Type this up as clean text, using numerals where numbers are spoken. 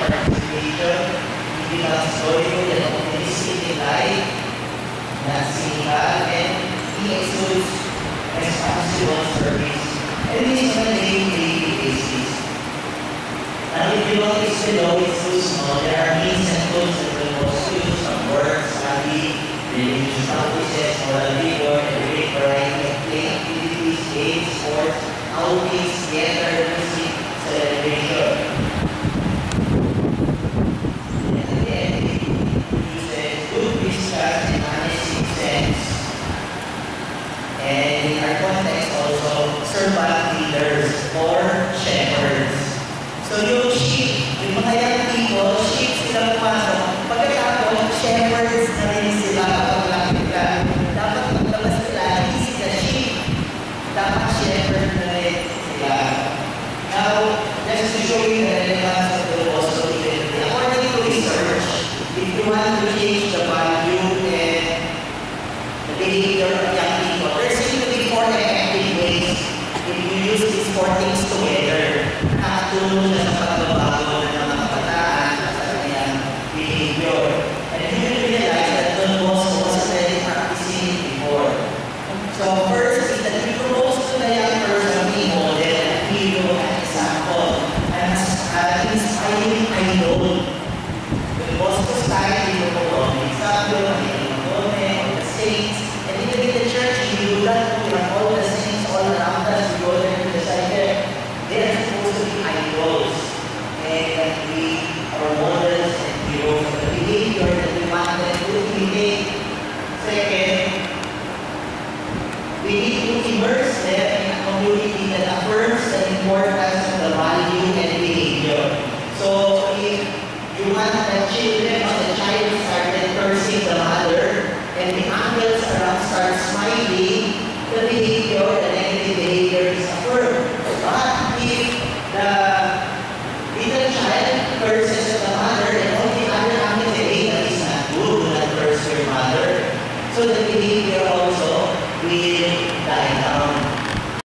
participation, giving us joyful and optimistic life, not cynical, and he exudes responsible service. And this is on a daily basis. Now, if you notice below, it's so small. There are means and tools that will also use some work, study, religious practices, moral vigor, and a great variety of play activities, games, sports, outings, theater, music, celebration. And again, it uses good business and managing sense. And in our context also, servant leaders or shepherds. So yung sheep, yung mga young people, sheep sila pumasok. Pagkatapos, shepherds na rin sila kapag lapit ka. Dapat maglabas sila, hindi sila sheep. Dapat shepherd na rin sila. Now, just to show you the relevance of the apostle, according to research, if you want to change the value and the behavior of young people, there seem to be 4 effective ways if you use these 4 things together. Nakatulong siya sa pagbabago ng mga kabataan sa kanyang behavior. And you will realize that Don Bosco was already practicing it before. So first is that he promotes to the young person a model, a hero, an example, and an inspiring idol. Don Bosco style, he promotes an example, the saints, and even in the church, he do that. We have all the saints all around us. We go there to the side there. They are supposed to be idols, and that we are models and heroes of the behavior that we want them to imitate. Second, we need to immerse them in a community that affirms the importance of the value and behavior. So if you want the children of the